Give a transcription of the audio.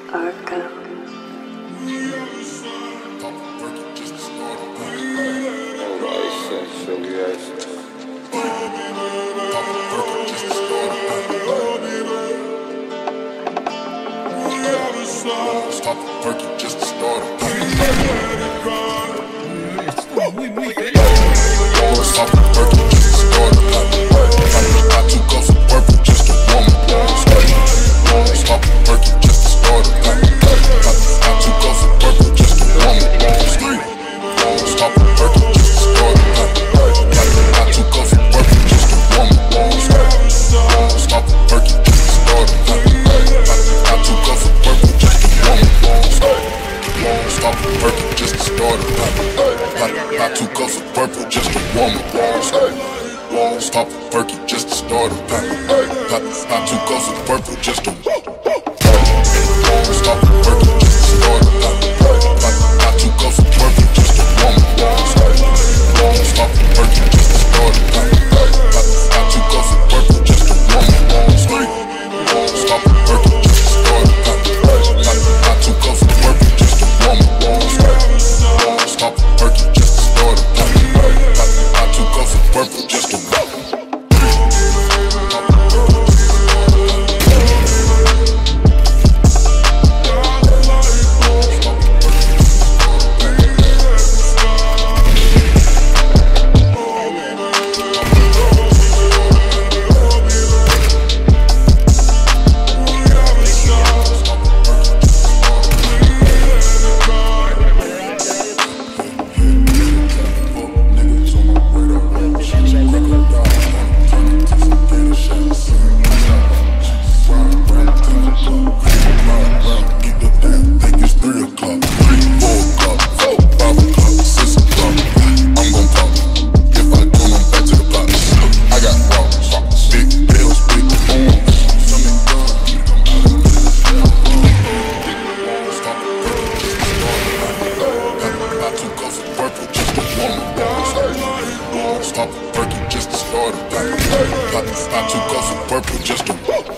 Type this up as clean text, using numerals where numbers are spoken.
Arkham. Stop working just to start a Stop working just to start I took off some purple just to warm up. Stop working just to start I took off some purple just to warm up. Stop working just to start I took off some purple just to warm up. Stop working just to start I took off some purple just to warm up. Stop working just to start I took off some purple just to warm up. Stop working just to start I took off some purple just to stop working just to start I took off some purple just to warm up. Stop working just to start I took off some purple just to warm up. Stop working just to start I took off some purple just to warm up. Stop working just to start I took off some purple just to Stop working just to start I took off some purple just to